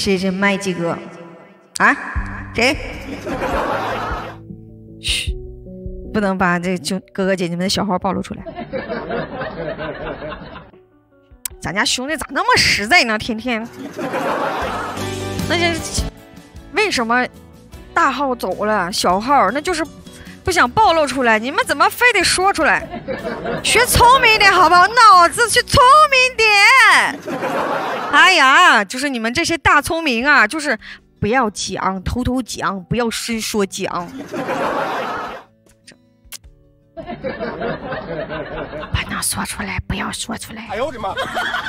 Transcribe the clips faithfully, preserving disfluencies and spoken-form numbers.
谢谢麦基哥啊，谁？嘘，不能把这兄哥哥姐姐们的小号暴露出来。咱家兄弟咋那么实在呢？天天，那就为什么大号走了，小号那就是不想暴露出来。你们怎么非得说出来？学聪明一点好不好？脑子去聪明点。哎呀，就是你们这些大聪明啊，就是不要讲，偷偷讲，不要伸说讲。不能说出来，不要说出来。哎呦我的妈！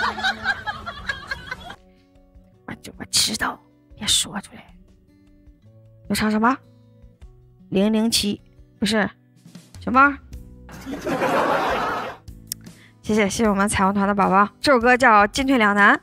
我就我知道，别说出来。又唱什么？零零七不是什么？谢谢谢谢我们彩虹团的宝宝，这首歌叫《进退两难》。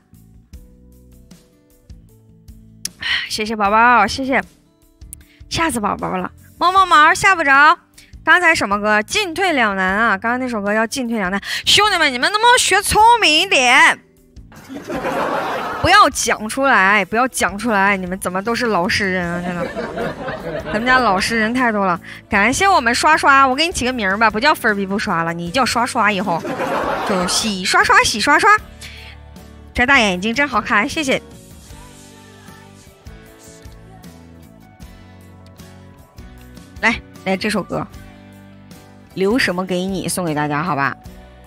谢谢宝宝，谢谢，吓死宝宝了，毛毛毛吓不着。刚才什么歌？进退两难啊！刚刚那首歌叫进退两难。兄弟们，你们能不能学聪明一点？不要讲出来，不要讲出来！你们怎么都是老实人啊？真的，咱们家老实人太多了。感谢我们刷刷，我给你起个名吧，不叫分逼不刷了，你叫刷刷，以后就洗刷刷洗刷刷。这大眼睛真好看，谢谢。来来，这首歌。留什么给你送给大家好吧。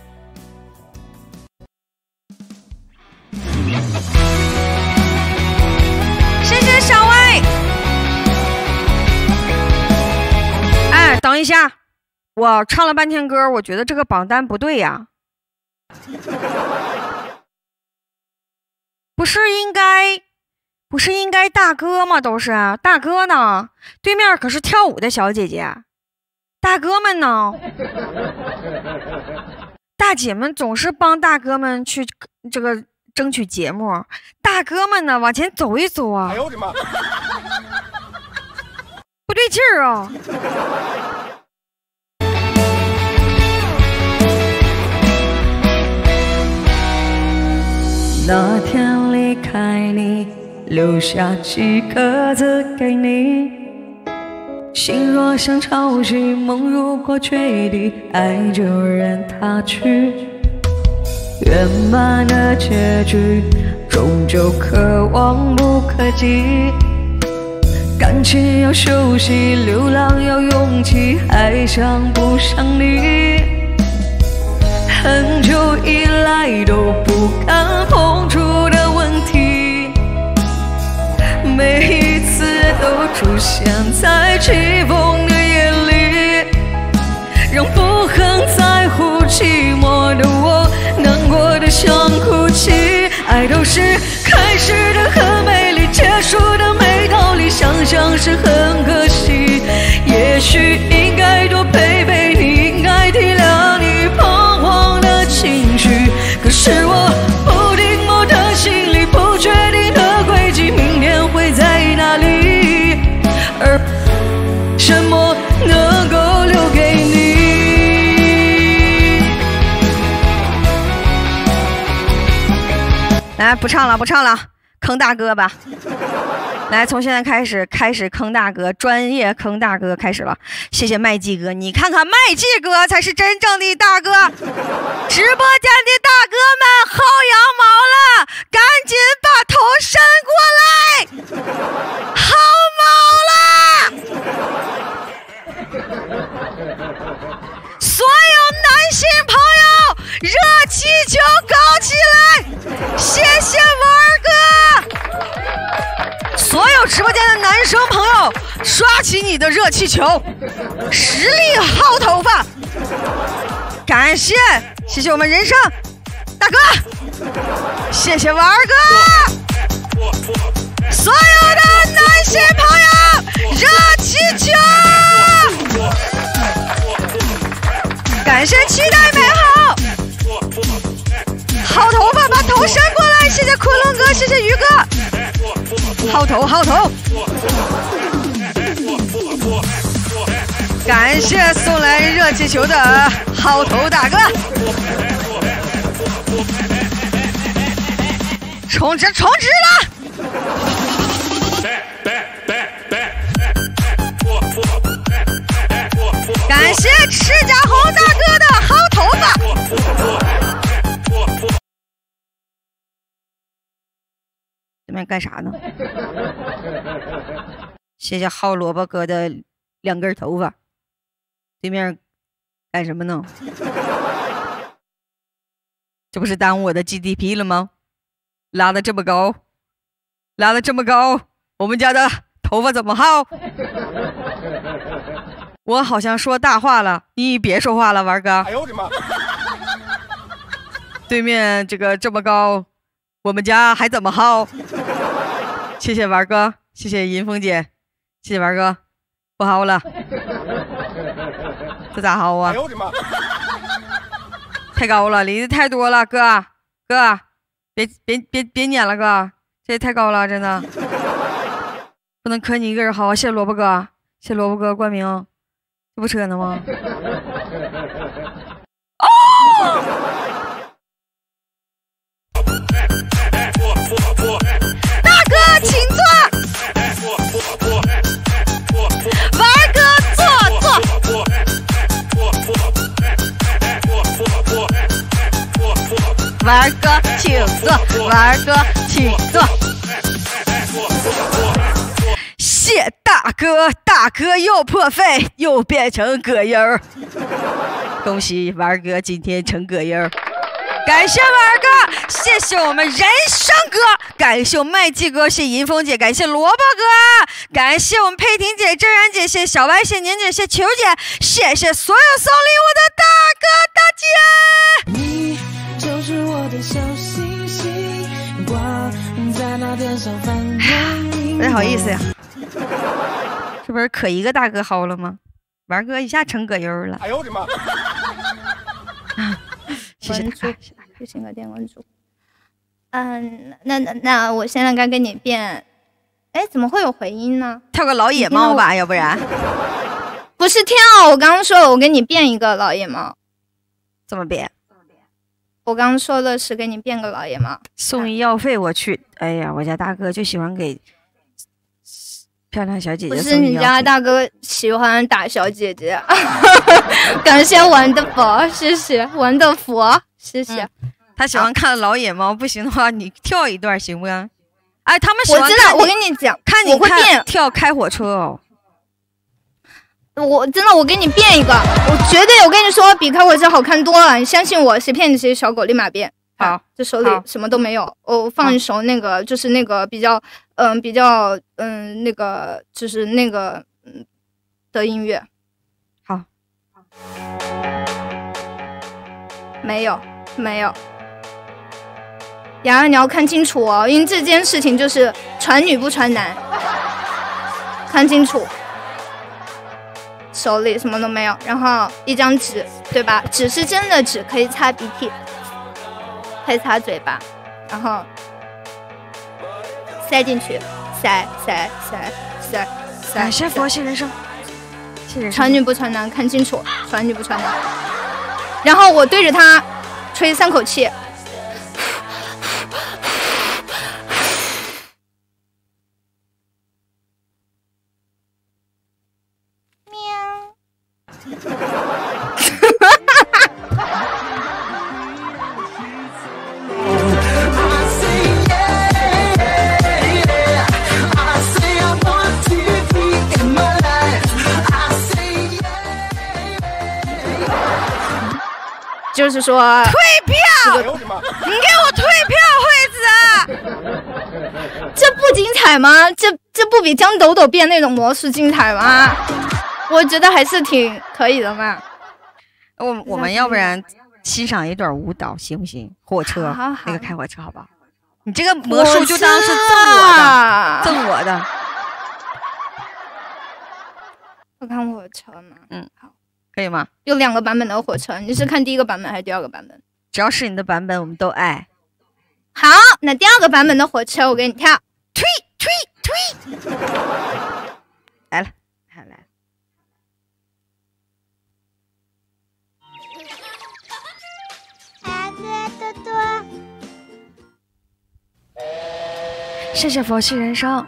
谢谢小薇。哎，等一下，我唱了半天歌，我觉得这个榜单不对呀。不是应该不是应该大哥吗？都是大哥呢，对面可是跳舞的小姐姐。大哥们呢？大姐们总是帮大哥们去这个争取节目，大哥们呢往前走一走啊！哎呦我的妈！不对劲儿啊！那天离开你，留下几个字给你。心若像潮汐，梦如果决堤，爱就任它去。圆满的结局，终究可望不可及。感情要休息，流浪要勇气，还想不想你？很久以来都不敢碰触的问题，每一次都出现在起风的夜里，让不很在乎寂寞的我难过的想哭泣。爱都是开始的很美丽，结束的没道理，想想是很可惜。也许应该多陪陪你，应该体谅你彷徨的情绪，可是我不停泊的心里，不确定的轨迹，明天会在哪里？而什么能够留给你？来，不唱了，不唱了，坑大哥吧。来，从现在开始，开始坑大哥，专业坑大哥开始了。谢谢麦记哥，你看看麦记哥才是真正的大哥。直播间的大哥们薅羊毛了，赶紧把头伸过来，薅毛了。所有男性朋友，热气球搞起来！谢谢玩哥。所有直播间的男生朋友，刷起你的热气球，实力薅头发。感谢，谢谢我们人生大哥，谢谢玩哥。所有的男性朋友，热气球。感谢期待美好，薅头发，把头伸过来。谢谢昆仑哥，谢谢鱼哥，薅头薅头。感谢送来热气球的薅头大哥。 充值充值了！感谢赤甲红大哥的好头发。这边干啥呢？谢谢好萝卜哥的两根头发。对面干什么呢？这不是耽误我的 G D P 了吗？拉的这么高，拉的这么高，我们家的头发怎么薅？我好像说大话了，你别说话了，玩哥。哎呦我的妈！对面这个这么高，我们家还怎么薅？谢谢玩哥，谢谢银凤姐，谢谢玩哥，不薅了。这咋薅啊？哎呦我的妈！太高了，离的太多了，哥哥，别别别别撵了，哥，这也太高了，真的不能磕你一个人薅。谢谢萝卜哥，谢谢萝卜哥冠名，这不扯呢吗？哦！大哥，请坐。玩哥，坐坐。玩哥，请坐。玩哥，请坐。谢大哥，大哥又破费，又变成葛优。恭喜玩哥今天成葛优。感谢玩哥，谢谢我们人生哥，感谢我麦记哥，谢谢银峰姐，感谢萝卜哥，感谢我们佩婷姐、真然姐，谢谢小白，谢谢年姐，谢谢球姐，谢谢所有送礼物的大哥大姐。你就是我的小星星，挂在那天上翻光。不太好意思呀，是不是可一个大哥薅了吗？玩哥一下成葛优了。哎呦我的妈！谢谢大哥。 就请个点关注。嗯，那那那我现在该跟你变，哎，怎么会有回音呢？ 跳个老野猫吧，要不然。 不是跳，我刚刚说了，我给你变一个老野猫。 怎么变？ 我刚刚说的是给你变个老野猫。 送医药费我去，哎呀，我家大哥就喜欢给漂亮小姐姐送医药费。 不是你家大哥喜欢打小姐姐。感谢玩的佛，谢谢玩的佛。谢谢、嗯， 他喜欢看老野猫，不行的话你跳一段行不行？哎，他们喜欢我知道，我跟你讲， 看你我会变跳开火车哦。 我真的，我给你变一个，我绝对，我跟你说，比开火车好看多了，你相信我，谁骗你谁小狗立马变。 好， 这手里什么都没有，我放一首那个，就是那个比较，嗯，比较，嗯，那个就是那个，嗯的音乐。 好。 没有，没有。洋洋，你要看清楚哦，因为这件事情就是传女不传男，看清楚。手里什么都没有，然后一张纸，对吧？纸是真的纸，可以擦鼻涕，可以擦嘴巴，然后塞进去，塞塞塞塞塞。 感谢佛系人生，谢谢。 传女不传男，看清楚，传女不传男。然后我对着他吹三口气，喵。就是说退票，这个、你给我退票，惠子！ 这不精彩吗？这这不比江抖抖变那种魔术精彩吗？我觉得还是挺可以的嘛。 我我们要不然欣赏一段舞蹈行不行？火车，好好好那个开火车好不好？你这个魔术就当是赠我的，赠我的。 我看火车呢， 嗯，好。可以吗？ 有两个版本的火车，你是看第一个版本还是第二个版本？ 只要是你的版本，我们都爱。 好，那第二个版本的火车我给你跳，推推推， 来了，来了。 孩子多多。 谢谢佛系人生。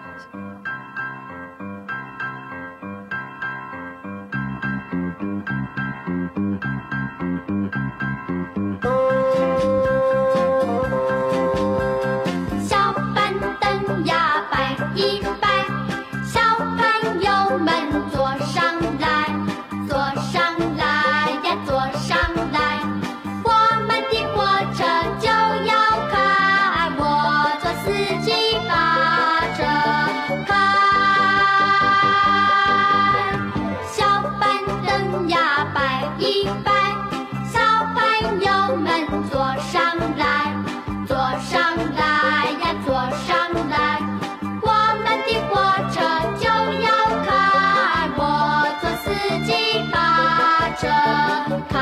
小板凳呀摆一摆，小朋友们坐上来，坐上来呀坐上来，我们的火车就要开，我做司机把车开。小板凳呀摆一摆，小朋友们坐上来，坐上来呀坐上来，我们的火车就要开，我做司机把车开。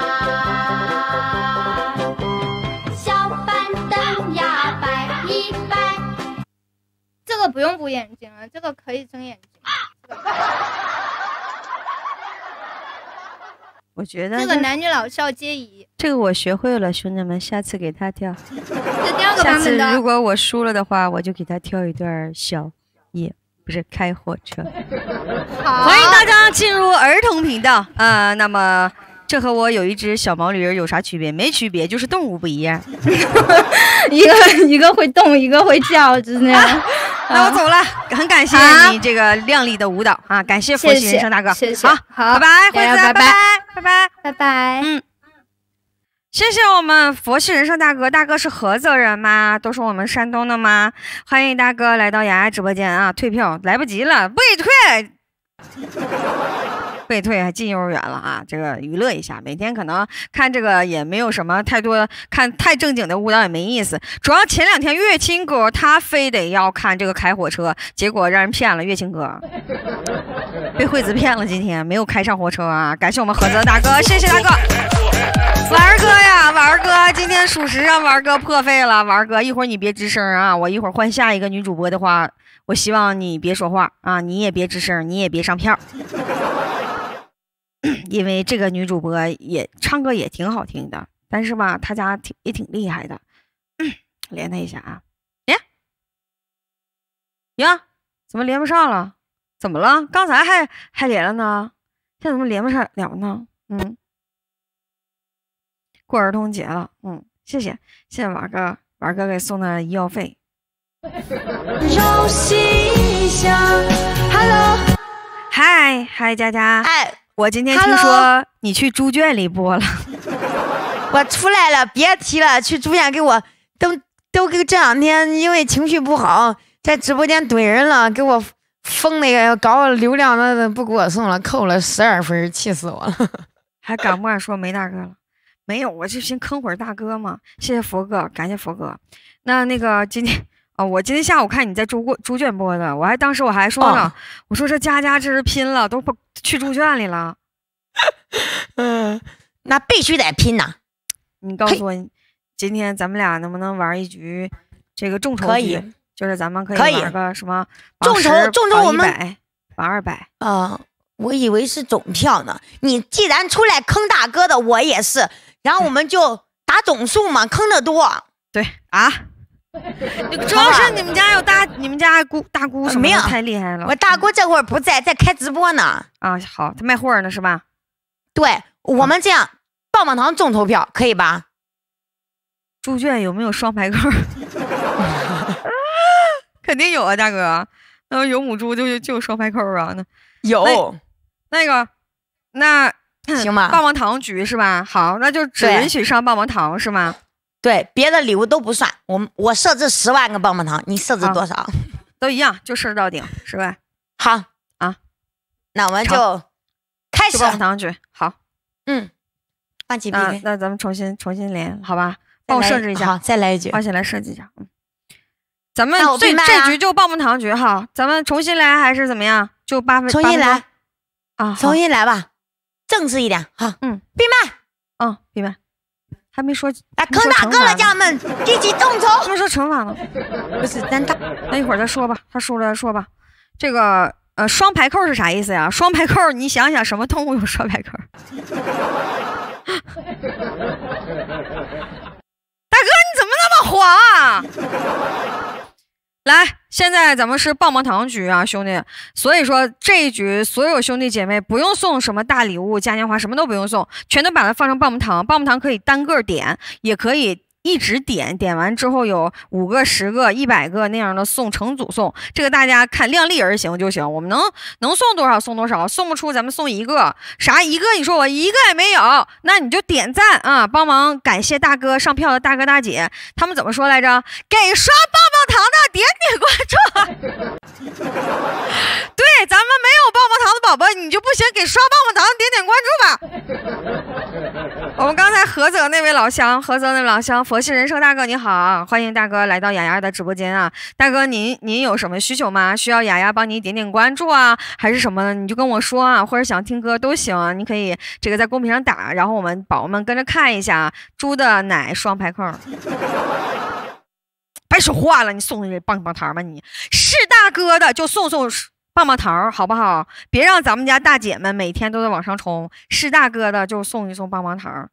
小板凳呀摆一摆。 这个不用补眼睛了，这个可以睁眼睛。 我觉得这个男女老少皆宜。 这个我学会了，兄弟们，下次给他跳。 这第二个下次版本的。 如果我输了的话，我就给他跳一段小夜，不是开火车。 好， 欢迎大家进入儿童频道啊、呃！那么这和我有一只小毛驴有啥区别？没区别，就是动物不一样。 一个一个会动，一个会叫，就是那样。 啊那我走了，很感谢你这个靓丽的舞蹈啊！感谢佛系人生大哥， 谢谢， 好， 好， 拜拜，惠子，拜拜，拜拜， 拜拜， 嗯。谢谢我们佛系人生大哥，大哥是菏泽人吗？都是我们山东的吗？欢迎大哥来到雅雅直播间啊！退票来不及了，不给退，不给退还进幼儿园了啊！这个娱乐一下，每天可能看这个也没有什么太多，看太正经的舞蹈也没意思。主要前两天乐清哥他非得要看这个开火车，结果让人骗了，乐清哥被惠子骗了，今天没有开上火车啊！感谢我们菏泽大哥，谢谢大哥。玩儿哥呀，玩儿哥，今天属实让玩儿哥破费了。玩儿哥，一会儿你别吱声啊！我一会儿换下一个女主播的话，我希望你别说话啊，你也别吱声，你也别上票，因为这个女主播也唱歌也挺好听的，但是吧，她家挺也挺厉害的。嗯、连她一下啊！呀呀，怎么连不上了？怎么了？刚才还还连了呢，现在怎么连不上了呢？嗯。过儿童节了，嗯，谢谢谢谢玩哥，玩哥给送的医药费。柔心香 ，Hello， 嗨嗨佳佳， 哎， 我今天听说你去猪圈里播了， 我出来了，别提了，去猪圈给我都都给这两天因为情绪不好，在直播间怼人了，给我封那个搞流量的不给我送了，扣了十二分，气死我了， 还敢不敢说没大哥了？没有，我就先坑会儿大哥嘛。谢谢佛哥，感谢佛哥。那那个今天啊、哦，我今天下午看你在猪过猪圈播的，我还当时我还说呢，哦、我说这佳佳这是拼了，都去猪圈里了。 嗯，那必须得拼呐！ 你告诉我，今天咱们俩能不能玩一局这个众筹局？ 可以， 就是咱们可以玩个什么众筹，众筹我们榜二百啊。我以为是总票呢。你既然出来坑大哥的，我也是。然后我们就打总数嘛，坑的多。 对啊，主要是你们家有大，你们家姑大姑什么的太厉害了。 我大姑这会儿不在，在开直播呢。 啊，好，他卖货呢是吧？ 对，我们这样棒棒糖众筹票可以吧？ 猪圈有没有双排扣？肯定有啊，大哥。那有母猪就就有双排扣啊。那有那，那个那。 行吗？ 棒棒糖局是吧？好，那就只允许上棒棒糖是吗？ 对，别的礼物都不算。我我设置十万个棒棒糖，你设置多少？ 都一样，就设置到顶，是吧？ 好啊， 那我们就开始棒棒糖局。好， 嗯，换起 P K， 那咱们重新重新连，好吧？帮我设置一下， 好，再来一局， 花钱来设计一下。嗯，咱们这这局就棒棒糖局哈，咱们重新来还是怎么样？就八分， 重新来啊， 重新来吧。正式一点，好， 嗯， 闭麦， 嗯，闭麦，还没说， 来坑大哥了，家人们，一起众筹。 他们说惩罚呢， 不是，咱大， 那一会儿再说吧，他输了再说吧。这个呃，双排扣是啥意思呀？双排扣，你想想什么动物有双排扣？大哥，你怎么那么黄啊？来。 现在咱们是棒棒糖局啊，兄弟，所以说这一局所有兄弟姐妹不用送什么大礼物、嘉年华，什么都不用送，全都把它放成棒棒糖。棒棒糖可以单个点，也可以一直点，点完之后有五个、十个、一百个那样的送，成组送，这个大家看量力而行就行。我们能能送多少送多少，送不出咱们送一个，啥一个？你说我一个也没有，那你就点赞啊，帮忙感谢大哥上票的大哥大姐，他们怎么说来着？给刷棒棒糖的点点关注。对，咱们没有棒棒糖的宝宝，你就不行，给刷棒棒糖点点关注吧。我们刚才菏泽那位老乡，菏泽那位老乡，佛系人生大哥你好，欢迎大哥来到雅雅的直播间啊！大哥您您有什么需求吗？需要雅雅帮你点点关注啊，还是什么的？你就跟我说啊，或者想听歌都行啊，你可以这个在公屏上打，然后我们宝宝们跟着看一下。猪的奶双排扣，别说话了，你送这棒棒糖吧，你是大哥的就送送棒棒糖好不好？别让咱们家大姐们每天都在往上冲，是大哥的就送一送棒棒糖。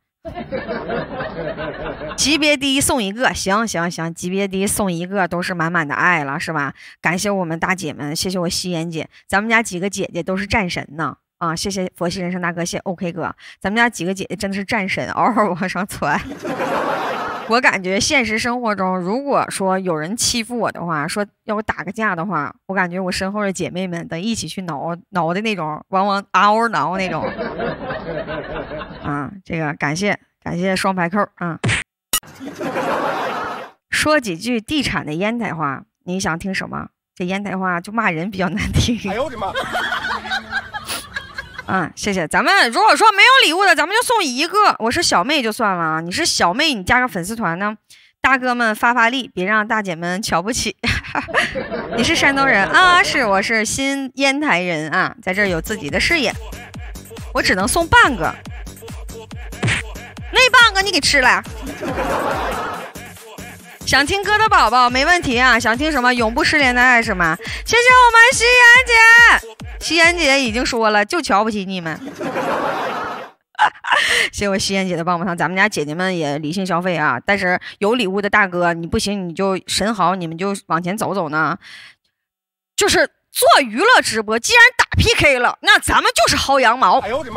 级别低送一个，行行行，级别低送一个都是满满的爱了，是吧？感谢我们大姐们，谢谢我夕颜姐，咱们家几个姐姐都是战神呢啊！谢谢佛系人生大哥，谢谢 OK 哥，咱们家几个姐姐真的是战神，嗷嗷往上窜。我感觉现实生活中，如果说有人欺负我的话，说要我打个架的话，我感觉我身后的姐妹们得一起去挠挠的那种，往往嗷挠那种。啊，这个感谢感谢双排扣啊！说几句地产的烟台话，你想听什么？这烟台话就骂人比较难听。哎呦我的妈！啊，谢谢。咱们如果说没有礼物的，咱们就送一个。我是小妹就算了，你是小妹，你加个粉丝团呢？大哥们发发力，别让大姐们瞧不起。你是山东人啊？是，我是新烟台人啊，在这儿有自己的事业。我只能送半个，那半个你给吃了。想听歌的宝宝没问题啊，想听什么永不失联的爱是吗？谢谢我们夕颜姐，夕颜姐已经说了就瞧不起你们。谢谢我夕颜姐的棒棒糖，咱们家姐姐们也理性消费啊，但是有礼物的大哥你不行你就神好，你们就往前走走呢。就是做娱乐直播，既然打 P K 了，那咱们就是薅羊毛。哎呦我的妈！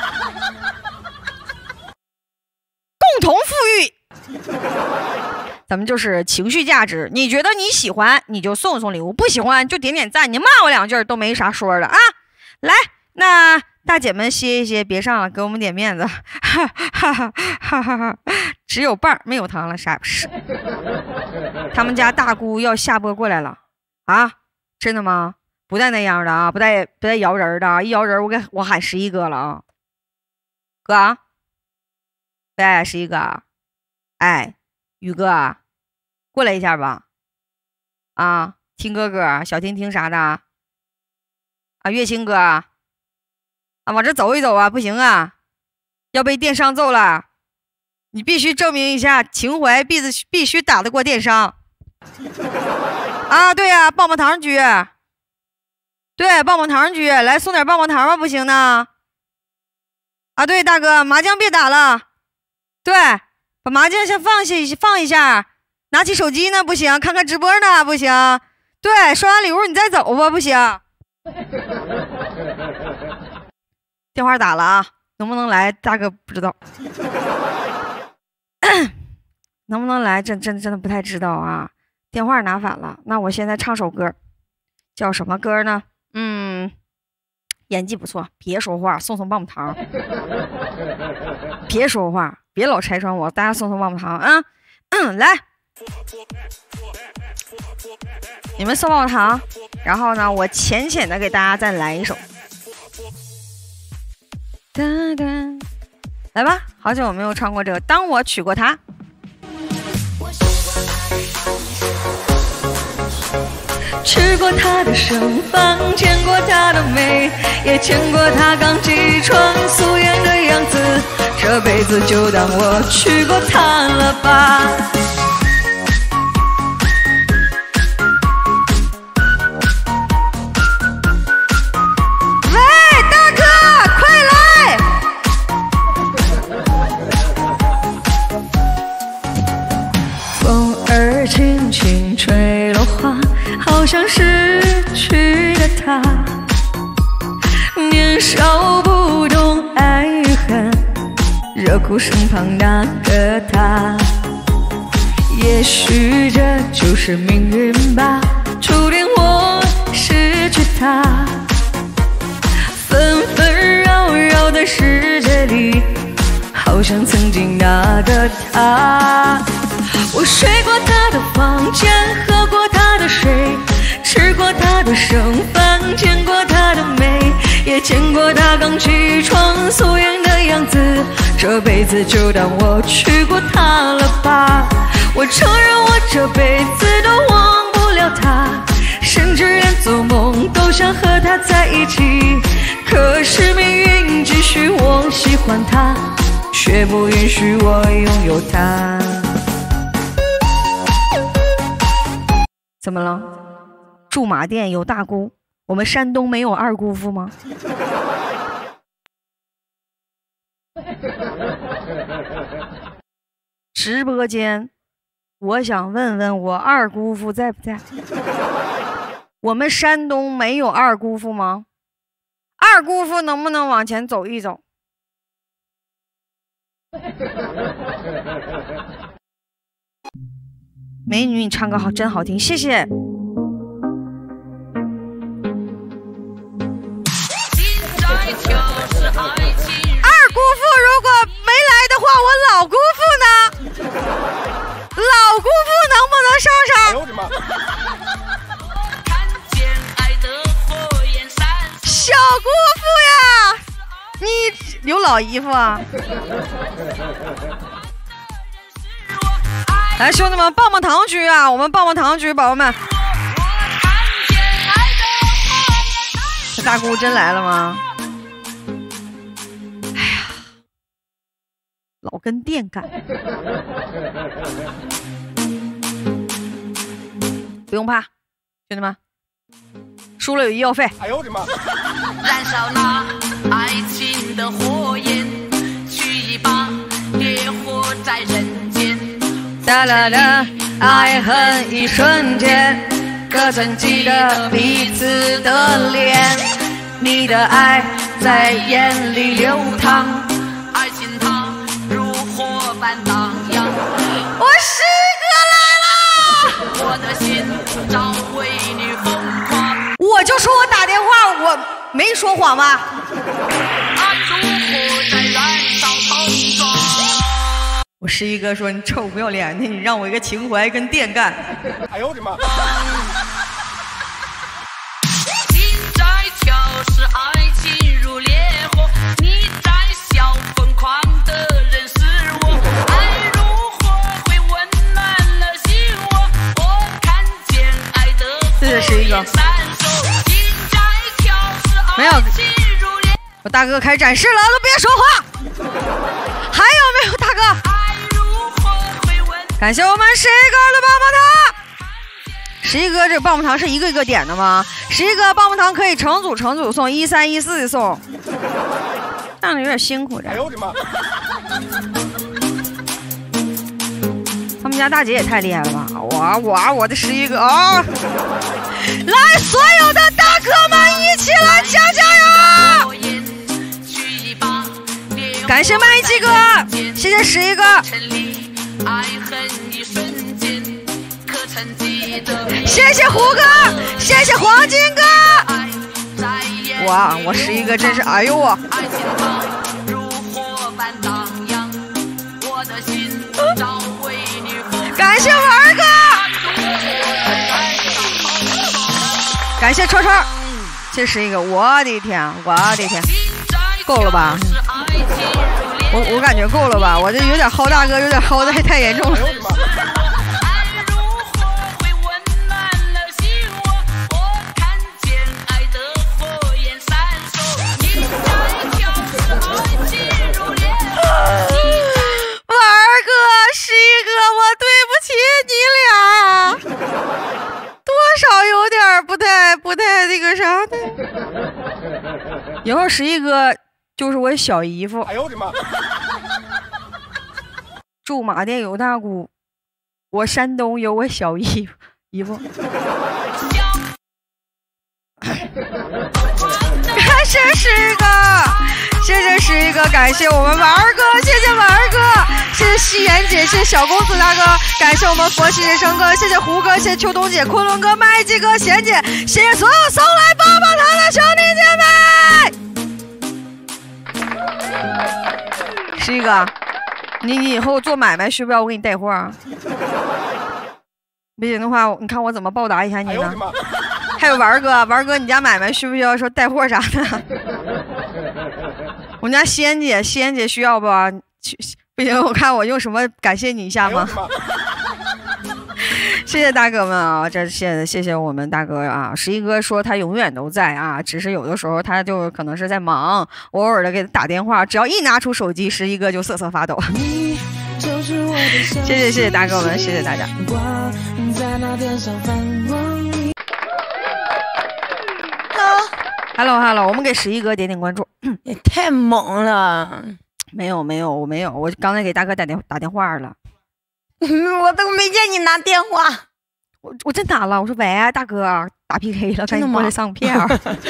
共同富裕。咱们就是情绪价值，你觉得你喜欢你就送送礼物，不喜欢就点点赞，你骂我两句都没啥说的啊。来，那大姐们歇一歇，别上了，给我们点面子。哈哈哈哈哈哈！只有棒没有糖了，啥不是？他们家大姑要下播过来了啊？真的吗？不带那样的啊，不带不带摇人的啊！一摇人我给我喊十一哥了啊，哥，对，十一哥，哎，宇哥，过来一下吧，啊，听哥哥，小听听啥的，啊，月清哥，啊，往这走一走啊，不行啊，要被电商揍了，你必须证明一下情怀，必必须打得过电商。啊，对呀、啊，棒棒糖局，对，棒棒糖局，来送点棒棒糖吧，不行呢？啊，对，大哥，麻将别打了，对，把麻将先放下放一下，拿起手机呢，不行，看看直播呢，不行，对，刷完礼物你再走吧，不行。电话打了啊，能不能来？大哥不知道，能不能来？真真真的不太知道啊。电话拿反了，那我现在唱首歌，叫什么歌呢？嗯，演技不错，别说话，送送棒棒糖。别说话，别老拆穿我，大家送送棒棒糖啊！嗯，来，你们送棒棒糖，然后呢，我浅浅的给大家再来一首。哒哒，来吧，好久我没有唱过这个《当我娶过她》。 吃过她的盛放，见过她的美，也见过她刚起床素颜的样子，这辈子就当我娶过她了吧。 喂，大哥，快来！ 风儿轻轻吹落花，好像失去了他，年少不懂爱与恨，热哭身旁那个他。也许这就是命运吧，注定我失去他。纷纷扰扰的世界里，好像曾经那个他。我睡过他的房间，喝过他的水，吃过他的剩饭，见过他的美，也见过他刚起床素颜的样子。这辈子就当我娶过她了吧。我承认我这辈子都忘不了他，甚至连做梦都想和他在一起。可是命运只许我喜欢他，却不允许我拥有他。怎么了？驻马店有大姑，我们山东没有二姑父吗？直播间，我想问问我二姑父在不在？我们山东没有二姑父吗？二姑父能不能往前走一走？美女，你唱歌好，真好听，谢谢。二姑父如果没来的话，我老姑父呢？老姑父能不能上上？哎呦我的妈！小姑父呀，你有老姨夫啊？来，兄弟们，棒棒糖局啊！我们棒棒糖局，宝宝们。这大姑真来了吗？哎呀，老跟电干。不用怕，兄弟们，输了有医药费。哎呦我的妈！燃烧那爱情的火焰，取一把烈火在人间。哒啦啦，爱恨一瞬间，可曾记得彼此的脸？你的爱在眼里流淌，爱情它如火般荡漾。我师哥来了，我的心早为你疯狂。我就说我打电话，我没说谎吧？啊，烛火在燃烧碰撞。我十一哥说：“你臭不要脸的，你让我一个情怀跟电干。”哎呦我的妈！心在跳是爱情如烈火，你在笑疯狂的人是我，爱如火会温暖了心窝，我看见爱的火焰闪烁。心在跳是爱情如烈火。我大哥开展示了，都别说话。还有没有大哥？感谢我们十一哥的棒棒糖。十一哥这个棒棒糖是一个一个点的吗？十一哥棒棒糖可以成组成组送，一三一四的送，这样有点辛苦的。哎呦我的妈！他们家大姐也太厉害了吧！我我我的十一哥啊！来，所有的大哥们一起来加加油！感谢麦基哥，谢谢十一哥。爱恨一瞬间，可曾记得？谢谢胡哥，谢谢黄金哥。哇，我十一哥真是，哎呦我！感谢玩哥，感谢超超，谢谢十一哥。我的天，我的天，够了吧？我我感觉够了吧，我这有点薅大哥，有点薅的太严重了。玩哥，十一哥，我对不起你俩，多少有点不太不太那个啥的。以后十一哥就是我小姨夫。哎呦我的妈！驻马店有大姑，我山东有我小姨夫， 衣服。 谢谢十哥，谢谢十哥，感谢我们玩儿哥，谢谢玩儿哥，谢谢夕颜姐，谢谢小公子大哥，感谢我们佛系人生哥，谢谢胡哥，谢谢秋冬姐、昆仑哥、麦基哥、贤姐，谢谢所有送来棒棒糖的兄弟姐妹。十哥，你你以后做买卖需不需要我给你带货？不行的话，你看我怎么报答一下你呢？哎、还有玩哥，玩哥，你家买卖需不需要说带货啥的？我们家仙姐，仙姐需要不？不行，我看我用什么感谢你一下吗？哎、谢谢大哥们啊，这谢谢谢谢我们大哥啊！十一哥说他永远都在啊，只是有的时候他就可能是在忙，偶尔的给他打电话，只要一拿出手机，十一哥就瑟瑟发抖。谢谢谢谢大哥们，谢谢大家。Hello Hello， 我们给十一哥点点关注。 也太猛了！ 没有没有我没有，我刚才给大哥打电打电话了。 我都没见你拿电话， 我我真打了。我说喂，大哥，打 P K 了，赶紧过来上票。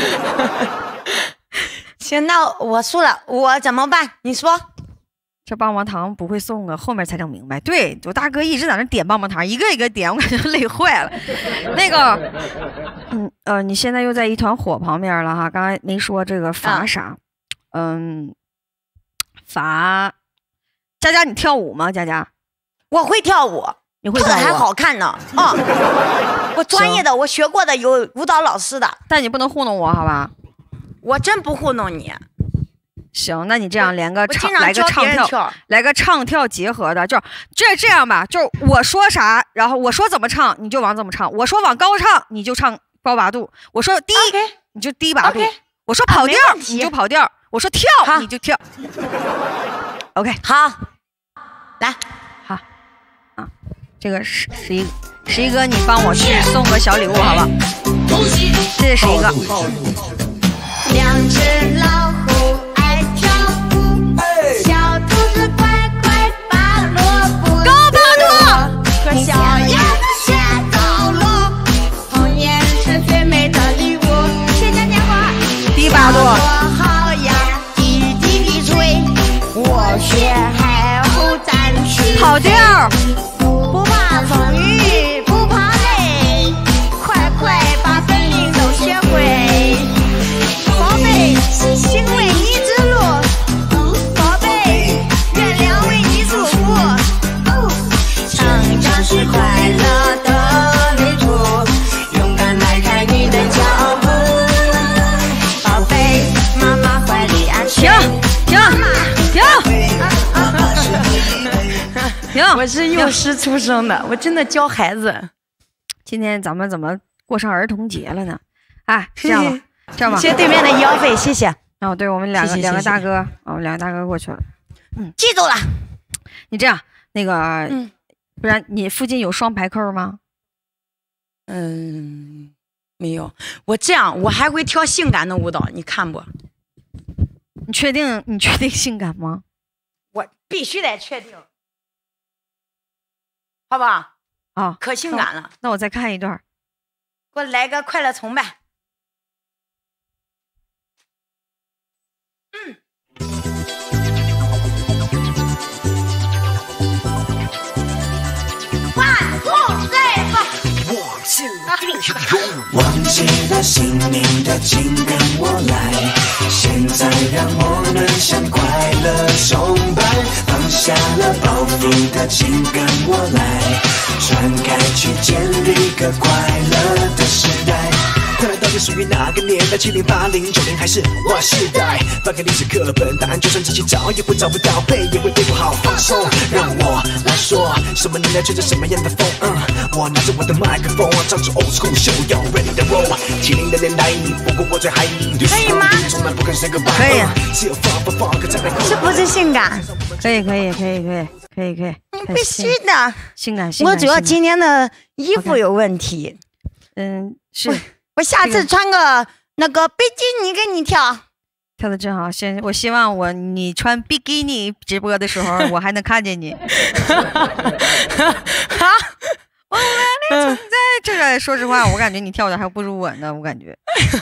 行，那我输了，我怎么办？你说。 这棒棒糖不会送啊，后面才整明白。对，我大哥一直在那点棒棒糖，一个一个点，我感觉累坏了。那个，嗯呃，你现在又在一团火旁边了哈，刚才没说这个罚啥？嗯，罚佳佳，你跳舞吗？佳佳， 我会跳舞， 你会跳舞， 还好看呢。啊、哦，我专业的，我学过的，有舞蹈老师的。 但你不能糊弄我，好吧？ 我真不糊弄你。 行，那你这样连个唱来个唱跳，来个唱跳结合的，就这这样吧，就我说啥，然后我说怎么唱，你就往怎么唱；我说往高唱，你就唱高八度；我说低， okay. 你就低八度； okay. 我说跑调，啊、你就跑调；我说跳，你就跳。OK， 好，来， 好，啊，这个十十一十一哥，你帮我去送个小礼物，好不好？谢谢十一哥。 两只老虎。小兔子快快拔萝卜， 高八度， 和小鸭子下走路，童年是最美的礼物。谁家电话？ 低八度。 好呀，滴滴滴吹，我学海后展翅， 跑调， 不怕风雨，不怕累，快快把本领都学会。宝贝，请为你指路。是快乐的旅途，勇敢迈开你的脚步，宝贝，妈妈怀里安全。 停停停停！ 我是幼师出生的，我真的教孩子。 今天咱们怎么过上儿童节了呢？哎，这样吧，这样吧， 谢对面的医药费，谢谢。 哦，对，我们两个两个大哥，我们两个大哥过去了。 嗯，记住了。 你这样，那个，嗯。不然你附近有双排扣吗？ 嗯，没有。我这样，我还会跳性感的舞蹈，你看不？ 你确定？你确定性感吗？ 我必须得确定，好不好？啊、 哦， 可性感了。 那我再看一段， 给我来个快乐崇拜。嗯。 忘记了姓名的请跟我来，现在让我们向快乐崇拜，放下了包袱的请跟我来，传开去建立个快乐的时代。快乐到底属于哪个年代？七零八零九零还是划时代？翻开历史课本，答案就算仔细找也会找不到，背也会背不好。放松，让我来说，什么年代吹着什么样的风？嗯，我拿着我的麦克风，唱着 old school show， 要 ready to roll。七零的年代，不过我最嗨， 可以吗？ 从来不肯 say goodbye。 可以。 是不是性感？ 可以，可以，可以，可以，可以，可以。 必须的。 性感，性感。 我主要今天的衣服有问题。 嗯，是。 我下次穿个那个比基尼给你跳， 跳的真好。先，我希望我你穿比基尼直播的时候，我还能看见你。 啊！ 嗯，在这个说实话，我感觉你跳的还不如我呢，我感觉。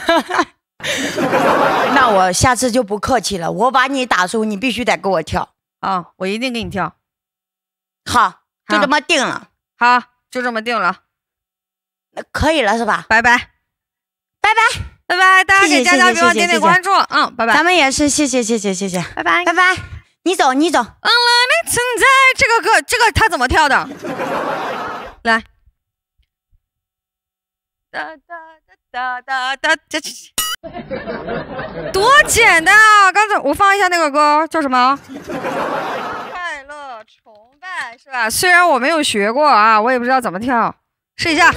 那我下次就不客气了，我把你打输，你必须得给我跳啊！我一定给你跳。 好，就这么定了。 好，就这么定了。 那可以了是吧？ 拜拜， 拜拜， 拜拜！大家给佳佳给我点点关注，嗯，拜拜。 咱们也是，谢谢，谢谢，谢谢， 拜拜， 拜拜。你走，你走。 忘了你存在，这个歌，这个他怎么跳的？来。哒哒哒哒哒哒，这多简单啊！刚才我放一下那个歌叫什么？快乐崇拜是吧？虽然我没有学过啊，我也不知道怎么跳，试一下。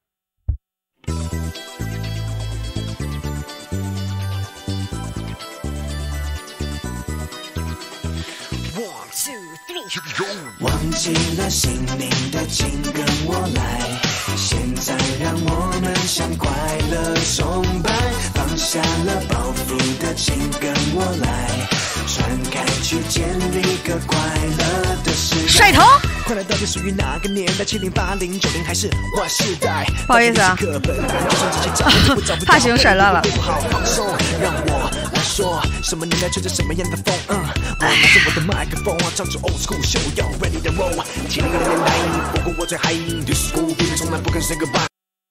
忘记了心灵的情跟我来，现在让我们向快乐崇拜，放下了包袱的情跟我来，传开去建立个快乐的时代。 甩头。 快乐到底属于哪个年代？七零、八零、九零还是 Y 世代？ 不好意思啊，发型甩烂了。 让我来说，什么年代吹着什么样的风？嗯，我拿着我的麦克风，唱出 old school 秀，要 ready to roll。七零年代，不过我最嗨，对 school 毕业从来不肯 say goodbye。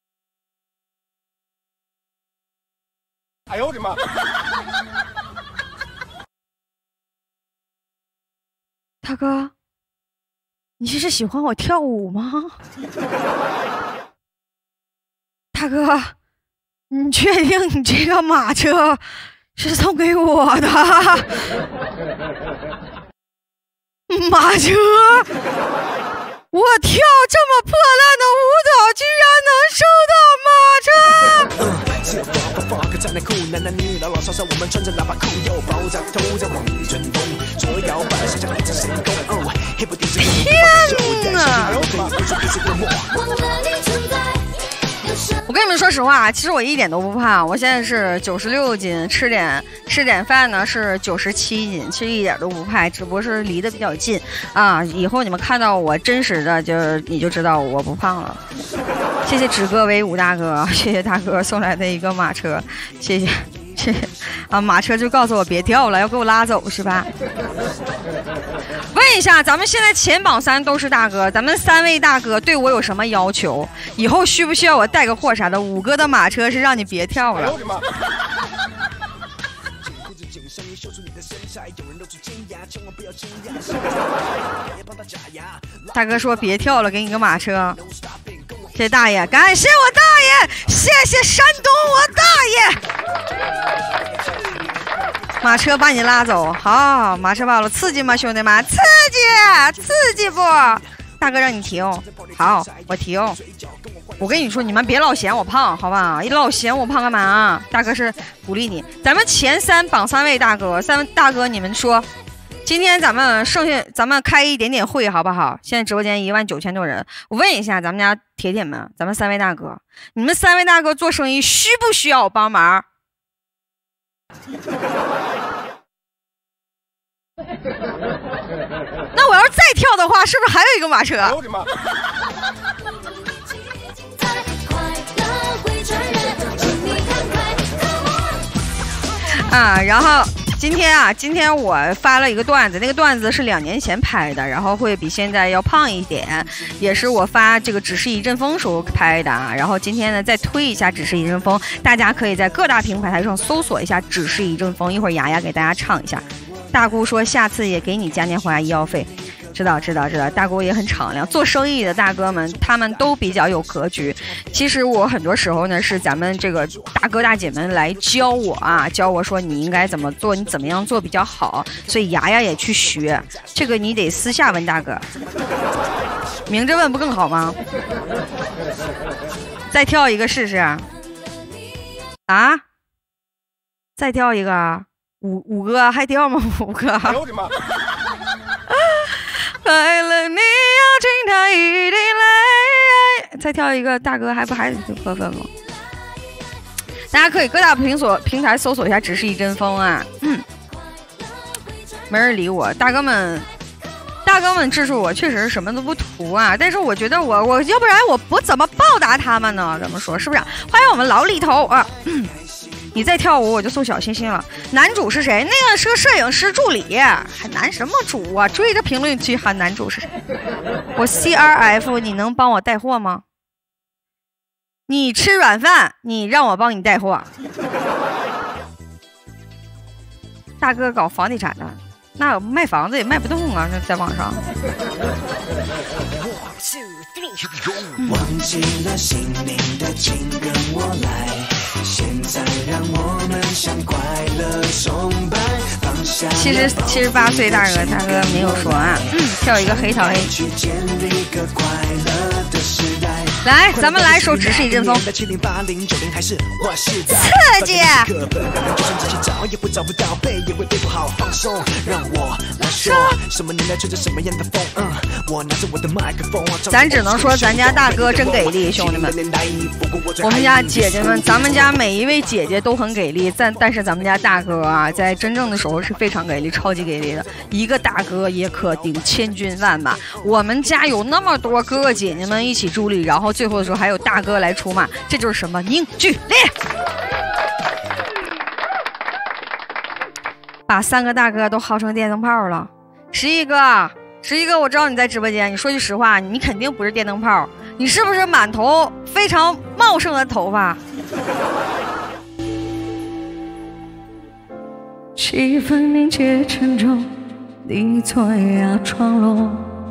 哎呦我的妈！ 大哥，你这是喜欢我跳舞吗？大哥，你确定你这个马车是送给我的？马车，我跳这么破烂的舞蹈，居然能收到马车！ 自由放放放，可站内裤，男男女老老少少，我们穿着喇叭裤，又爆炸头在往前冲，左右摇摆，上下一直神功。哦，黑不低着天哪！我跟你们说实话，其实我一点都不胖，我现在是九十六斤，吃点吃点饭呢是九十七斤，其实一点都不胖，只不过是离得比较近啊。以后你们看到我真实的，就你就知道我不胖了。谢谢指歌为武大哥，谢谢大哥送来的一个马车，谢谢谢谢啊！马车就告诉我别跳了，要给我拉走是吧？问一下，咱们现在前榜三都是大哥，咱们三位大哥对我有什么要求？以后需不需要我带个货啥的？五哥的马车是让你别跳了。大哥说别跳了，给你个马车。谢谢大爷，感谢我大爷，谢谢山东我大爷。马车把你拉走，好，马车把我刺激吗，兄弟们？刺激，刺激不？大哥让你停，好，我停。我跟你说，你们别老嫌我胖，好吧？一老嫌我胖干嘛？大哥是鼓励你。咱们前三榜三位大哥，三位大哥，你们说，今天咱们剩下，咱们开一点点会，好不好？现在直播间一万九千多人，我问一下咱们家铁铁们，咱们三位大哥，你们三位大哥做生意需不需要我帮忙？那我要是再跳的话，是不是还有一个马车？哎呦我的妈！啊，然后今天啊，今天我发了一个段子，那个段子是两年前拍的，然后会比现在要胖一点，也是我发这个只是一阵风时候拍的啊。然后今天呢，再推一下只是一阵风，大家可以在各大平台上搜索一下只是一阵风，一会儿雅雅给大家唱一下。大姑说下次也给你嘉年华医药费。知道知道知道，大哥也很敞亮。做生意的大哥们，他们都比较有格局。其实我很多时候呢，是咱们这个大哥大姐们来教我啊，教我说你应该怎么做，你怎么样做比较好。所以雅雅也去学，这个你得私下问大哥，明着问不更好吗？再跳一个试试啊！再跳一个，五五个还跳吗？五个。哎呦我的妈！快乐你要听它一定来。再跳一个，大哥还不还是过分吗？大家可以各大平所平台搜索一下只是一阵风啊。嗯，没人理我，大哥们大大哥们支持我，确实是什么都不图啊。但是我觉得我我要不然我我怎么报答他们呢？怎么说是不是？欢迎我们劳力头啊！你再跳舞我就送小心心了。男主是谁？那个是个摄影师助理，还男什么主啊？追着评论区喊男主是谁？我 C R F， 你能帮我带货吗？你吃软饭，你让我帮你带货。大哥搞房地产的，那卖房子也卖不动啊，那在网上。 忘记了姓名的请跟我来，现在让我们向快乐崇拜。 其实七十八岁大哥，大哥没有说啊，嗯，跳一个黑桃 A。来，咱们来首《只是一阵风》，刺激！咱只能说咱家大哥真给力，兄弟们！我们家姐姐们，咱们家每一位姐姐都很给力，但但是咱们家大哥啊，在真正的时候是非常给力，超级给力的。一个大哥也可顶千军万马。我们家有那么多哥哥姐姐们一起助力，然后最后的时候还有大哥来出马，这就是什么凝聚力。把三个大哥都薅成电灯泡了。十一哥，十一哥，我知道你在直播间，你说句实话，你肯定不是电灯泡，你是不是满头非常茂盛的头发？ 气氛凝结沉重，你坐压窗落，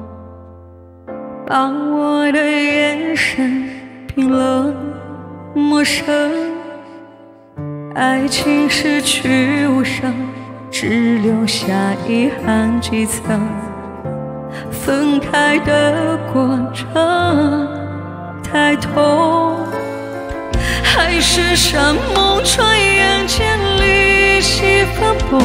把我的眼神冰冷陌生。爱情失去无声，只留下遗憾几层。分开的过程太痛，海誓山盟，转眼间离析分崩。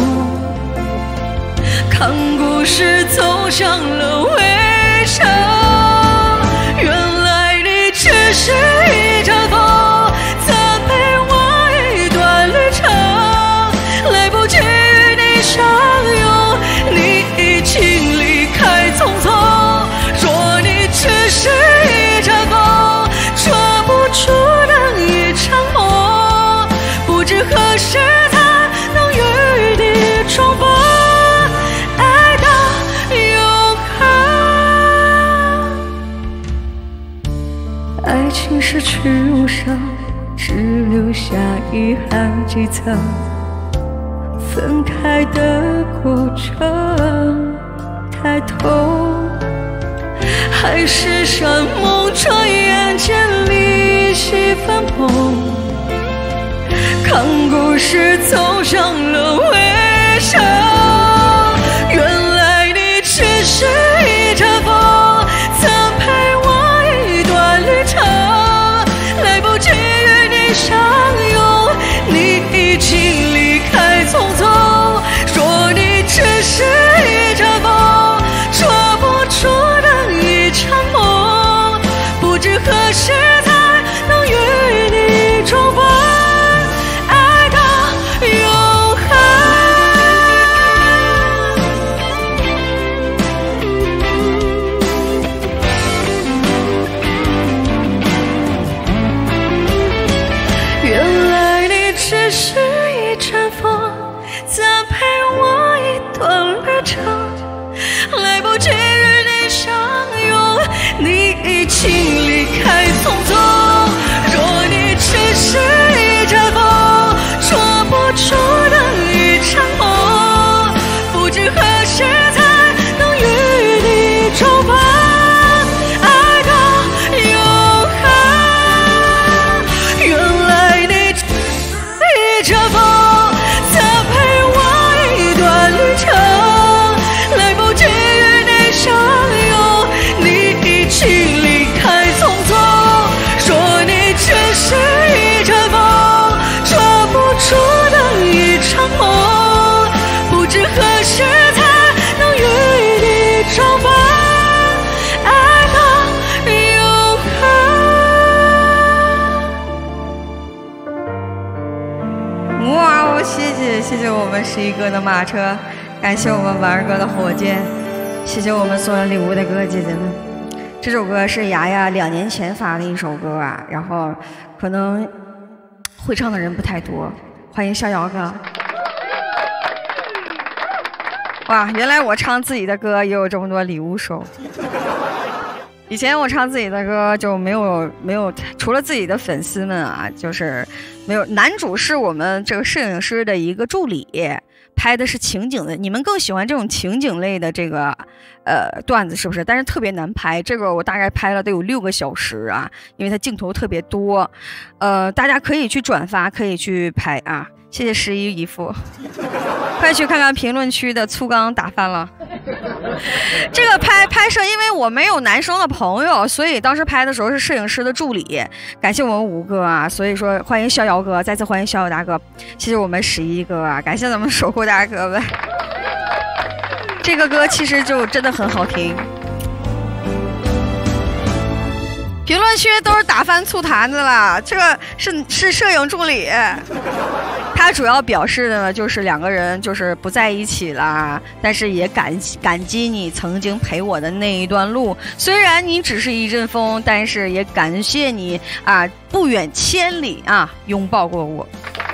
看故事走向了围城，原来你只是一阵风，曾陪我一段旅程。来不及与你相拥，你已经离开匆匆。若你只是一阵风，捉不住的一场梦，不知何时才能与你重逢。爱到永恒，爱情失去无声，只留下遗憾几层。分开的过程太痛，海誓山盟，转眼间离析分崩。看故事走向了围城，原来你只是一阵风，曾陪我一段旅程。来不及与你相拥，你已经离开匆匆。若你只是一阵风，捉不住的一场梦，不知何时才能与你重逢。爱到永恒，原来你只是一阵风，曾陪我一段旅程。来不及与你相拥，你已经离开匆匆。若你只是一阵风，捉不住的一场梦，不知何时才能与你重逢。爱到永恒，原来你只是一阵风，曾陪我一段旅程。来不及与你相拥，你已经离开匆匆。若你只是一阵风，捉不住的一场梦，不知何时才能与你重逢。爱到永恒。 哇哦，谢谢谢谢我们十一哥的马车，感谢我们婉儿哥的火箭。 谢谢我们送来礼物的哥哥姐姐们。这首歌是雅雅两年前发的一首歌啊，然后可能会唱的人不太多。欢迎逍遥哥。哇，原来我唱自己的歌也有这么多礼物收。以前我唱自己的歌就没有没有，除了自己的粉丝们啊，就是没有。男主是我们这个摄影师的一个助理，拍的是情景的。你们更喜欢这种情景类的这个呃段子是不是？但是特别难拍，这个我大概拍了得有六个小时啊，因为它镜头特别多。呃，大家可以去转发，可以去拍啊。谢谢十一姨夫，快去看看评论区的粗钢打翻了。这个拍拍摄，因为我没有男生的朋友，所以当时拍的时候是摄影师的助理。感谢我们吴哥啊，所以说欢迎逍遥哥，再次欢迎逍遥大哥。谢谢我们十一哥啊，感谢咱们守护大哥们。这个歌其实就真的很好听。评论区都是打翻醋坛子了，这个是是摄影助理，他主要表示的呢就是两个人就是不在一起啦，但是也感感激你曾经陪我的那一段路，虽然你只是一阵风，但是也感谢你啊不远千里啊拥抱过我。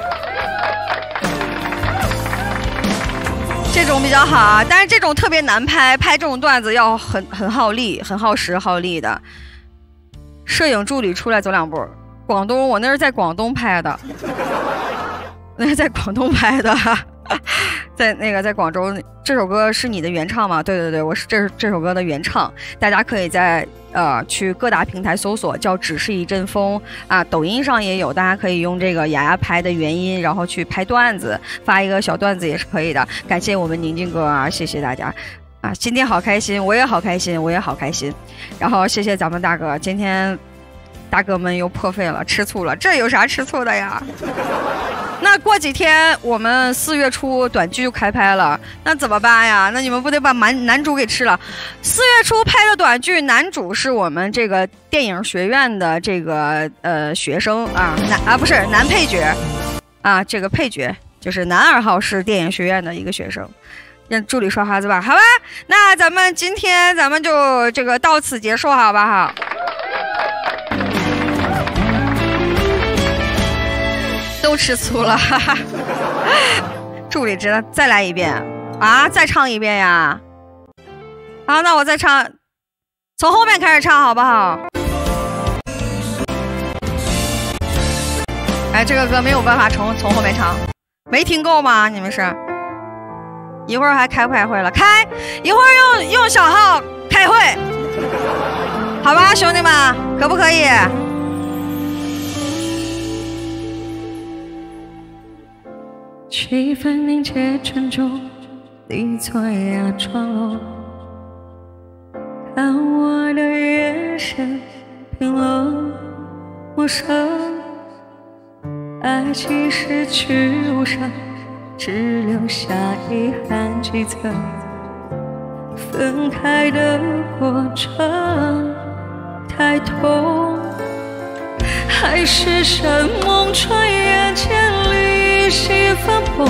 这种比较好啊，但是这种特别难拍，拍这种段子要很很耗力，很耗时耗力的。摄影助理出来走两步，广东，我那是在广东拍的，那是在广东拍的，在那个在广州。这首歌是你的原唱吗？对对对，我是这是这首歌的原唱，大家可以在呃去各大平台搜索叫只是一阵风啊，抖音上也有，大家可以用这个雅雅拍的原音，然后去拍段子，发一个小段子也是可以的。感谢我们宁静哥啊，谢谢大家。啊，今天好开心，我也好开心，我也好开心。然后谢谢咱们大哥，今天大哥们又破费了，吃醋了，这有啥吃醋的呀？那过几天我们四月初短剧就开拍了，那怎么办呀？那你们不得把男男主给吃了？四月初拍的短剧，男主是我们这个电影学院的这个呃学生啊，男啊不是男配角啊，这个配角就是男二号是电影学院的一个学生。让助理刷哈子吧，好吧，那咱们今天咱们就这个到此结束，好吧哈。都吃醋了，哈哈。助理知道再来一遍啊，再唱一遍呀。好，那我再唱，从后面开始唱好不好？哎，这个歌没有办法从从后面唱，没听够吗？你们是？一会儿还开不开会了？开！一会儿用用小号开会，好吧，兄弟们，可不可以？ 气氛凝结沉重，你坐压窗落，看我的眼神冰冷陌生，爱情失去无声，只留下遗憾几层，分开的过程太痛，海市蜃梦，转眼间离析分崩，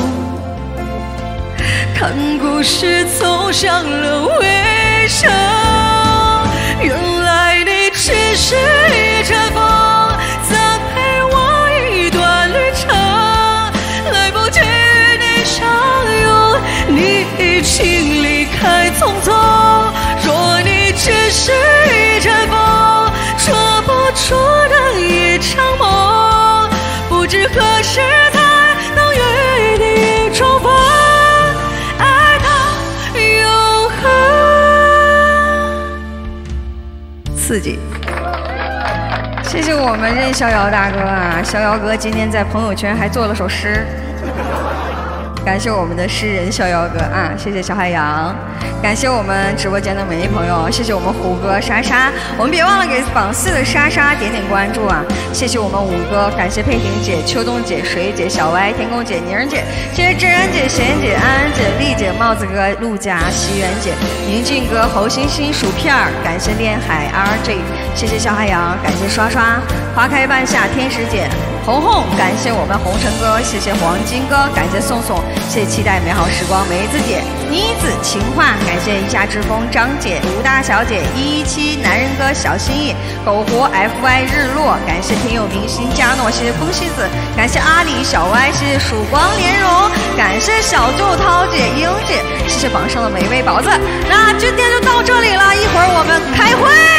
看故事走向了尾声，原来你只是一阵风，曾陪我一段旅程，来不及你已经离开匆匆，若你只是一阵风，捉不住的一场梦，不知何时才能与你重逢，爱到永恒。 刺激！谢谢我们任逍遥大哥啊，逍遥哥今天在朋友圈还做了首诗。感谢我们的诗人逍遥哥啊，谢谢小海洋，感谢我们直播间的每位朋友，谢谢我们胡哥、莎莎，我们别忘了给榜四的莎莎点点关注啊！谢谢我们五哥，感谢佩婷姐、秋冬姐、水姐、小歪、天空姐、宁儿姐，谢谢志然姐、贤姐、安安姐、丽姐、帽子哥、陆家、西元姐、宁静哥、侯星星、薯片儿，感谢恋海 R J， 谢谢小海洋，感谢刷刷、花开半夏、天使姐。 红红，感谢我们红尘哥，谢谢黄金哥，感谢宋宋，谢谢期待美好时光梅子姐，妮子情话，感谢一夏之风张姐，吴大小姐，一一七男人哥小心意，苟活 F Y 日落，感谢天佑明星佳诺，谢谢风西子，感谢阿里小歪，谢谢曙光莲蓉，感谢小舅涛姐英姐，谢谢榜上的每位宝子。那今天就到这里了，一会儿我们开会。